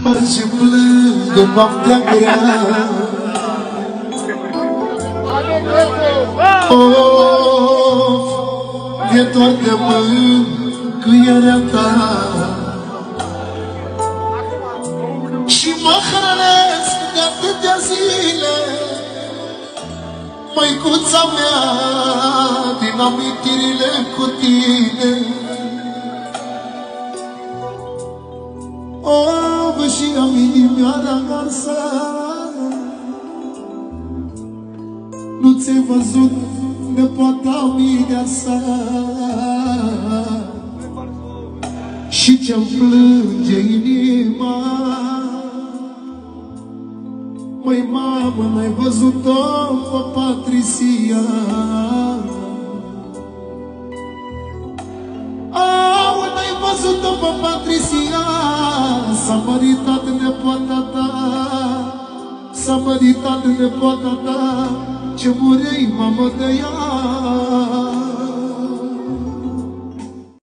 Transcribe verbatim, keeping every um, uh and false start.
Merge plâng în noaptea grea. Of, e doar de mângâierea ta și mă hrănesc de atâtea zile, măicuța mea, din amintirile cu tine. Of, și am inimioara arsă, nu ți-ai văzut nepoata mireasa și ce-mi plânge inima. Măi, mamă, n-ai văzut-o pe Patricia? Au, n-ai văzut-o pe Patricia? S-a măritat nepoata ta, s-a măritat nepoata ta, ce murei, mamă, de ea.